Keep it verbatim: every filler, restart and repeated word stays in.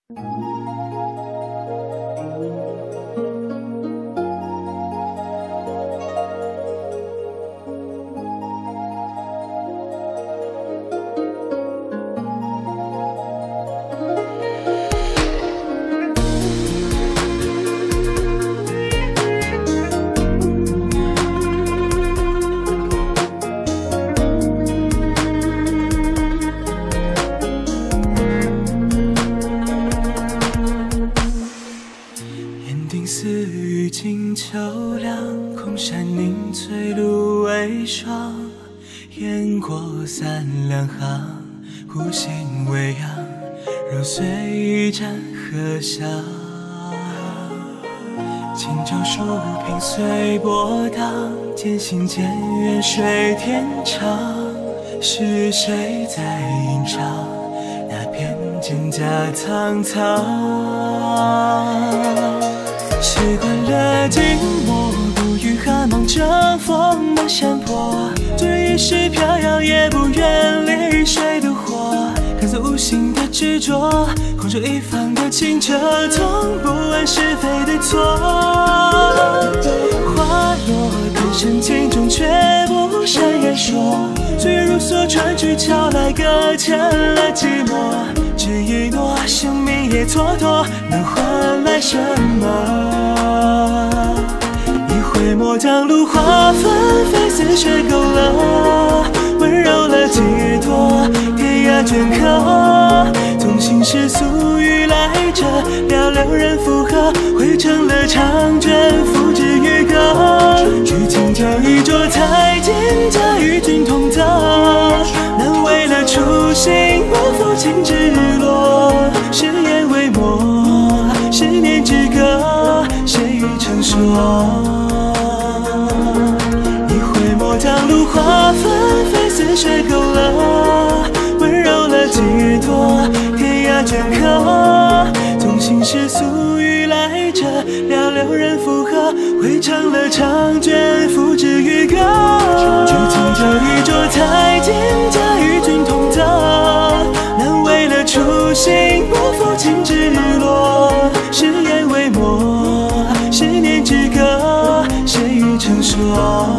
似雨尽秋凉，空山凝翠芦苇霜。雁过三两行，湖心微扬，揉碎一盏荷香。轻舟数萍随波荡，渐行渐远水天长。是谁在吟唱那篇蒹葭苍苍？习惯了静默，不语寒芒乘风的山坡，纵然一时飘摇，也不愿离水的火。看似无心的执着，空守一方的清澈，从不问是非对错。花落更深情中，却不善言说。岁月如梭，春去秋来，搁浅了寂寞。只一诺，生命也蹉跎，能换来什么？一回墨，将露花纷飞，似水勾勒，温柔了几多天涯镌刻。纵心世俗语来者，寥寥人附和，汇成了长卷，付之于歌。举清酒一酌，才尽家与君同德。难为了初心，不负情之落。誓言为墨，十年之隔，谁与成说？一回墨，将露花纷飞，似水勾勒，温柔了几多天涯镌刻。纵心世俗语来者，寥寥人附和，汇成了长卷，付之于歌。举清酒一酌，才尽家与君同德。难为了初心，不负情之落。誓言为墨，十年之隔，谁与成说？